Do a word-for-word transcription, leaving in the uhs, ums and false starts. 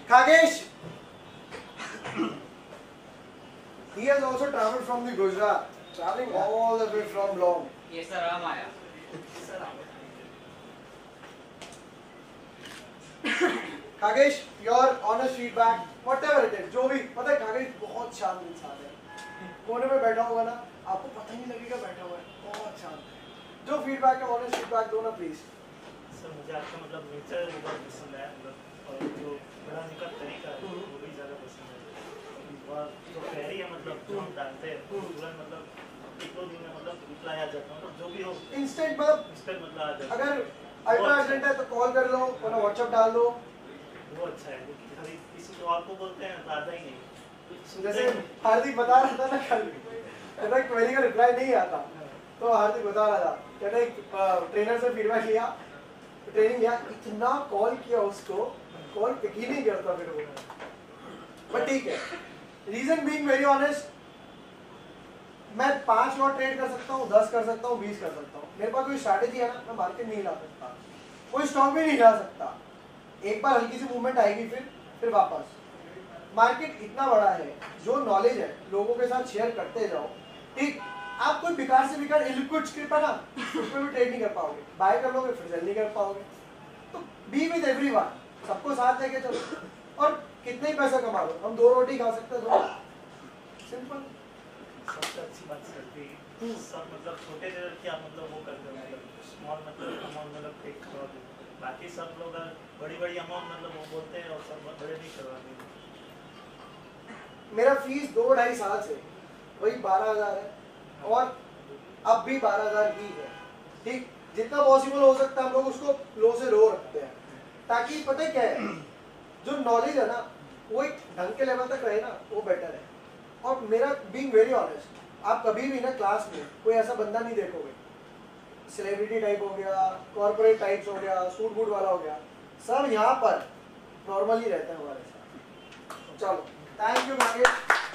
Khagesh, he has also traveled from the Gujarat, traveling all the way from Long. Yes sir, Ram आया. Khagesh, your honest feedback, whatever it is, जो भी पता है Khagesh बहुत शांत इंसान है. कोने में बैठा होगा ना, आपको पता ही नहीं लगेगा बैठा हुआ है, बहुत शांत है. जो फीडबैक है ऑनेस्ट फीडबैक दो ना प्लीज. सर मुझे आपका मतलब नेचर बहुत पसंद है, मतलब और जो पढ़ाने का तरीका है वो भी ज़्यादा पसंद है. और जो क्वेरी है मतलब जो हम डालते हैं तुरंत मतलब एक दो दिन में मतलब रिप्लाई आ जाता है, मतलब जो भी हो इंस्टेंट मतलब इंस्टेंट मतलब आ जाता है. अगर अल्ट्रा अर्जेंट है तो कॉल कर लो वरना व्हाट्सएप डाल दो. वो अच्छा है. कभी किसी को आपको बोलते हैं तो आता ही नहीं. जैसे हार्दिक बता रहा था ना कल, कहता क्वेरी का रिप्लाई नहीं आता, तो हार्दिक बता रहा था, कहता एक ट्रेनर से फीडबैक लिया, ट्रेनिंग लिया, इतना कॉल किया उसको, कॉल पिक ही नहीं करता फिर वो. बट ठीक है, रीजन बीइंग वेरी ऑनेस्ट, मैं पांच लॉट ट्रेड कर सकता हूँ, दस कर सकता हूँ, बीस कर सकता हूँ. मेरे पास कोई स्ट्रैटेजी है ना, मैं मार्केट नहीं ला सकता, कोई स्टॉक भी नहीं ला सकता. एक बार हल्की सी मूवमेंट आएगी फिर फिर वापस. मार्केट इतना बड़ा है, जो नॉलेज है लोगों के साथ शेयर करते जाओ. ठीक, आप कोई बेकार से बेकार इलिक्विड स्क्रिप्ट है ना, उसमें भी ट्रेड नहीं कर पाओगे. बाय कर लोगे फिर सेल नहीं कर पाओगे. तो बी विद एवरीवन, सबको साथ लेके चलो और कितने ही पैसा कमा लो. हम दो रोटी खा सकते हैं, दो सिंपल. सबसे अच्छी बात करती सब मतलब छोटे लेवल की आप मतलब वो करते हो, मतलब स्मॉल मतलब अमाउंट मतलब टेक करवा दो. बाकी सब लोग बड़ी बड़ी अमाउंट मतलब वो बोलते हैं और सब बड़े नहीं करवाते. मेरा फीस दो ढाई साल से वही बारह हजार है और अब भी बारह हजार ही है. ठीक, जितना पॉसिबल हो सकता है हम लोग उसको लो से लो रखते हैं, ताकि पता है क्या है, जो नॉलेज है ना वो एक ढंग के लेवल तक रहे ना, वो बेटर है. और मेरा बीइंग वेरी ऑनेस्ट, आप कभी भी ना क्लास में कोई ऐसा बंदा नहीं देखोगे, सेलिब्रिटी टाइप हो गया, कॉर्पोरेट टाइप्स हो गया, सूट बूट वाला हो गया, सब यहाँ पर नॉर्मली रहते हैं हमारे साथ. चलो, थैंक यू नागेश.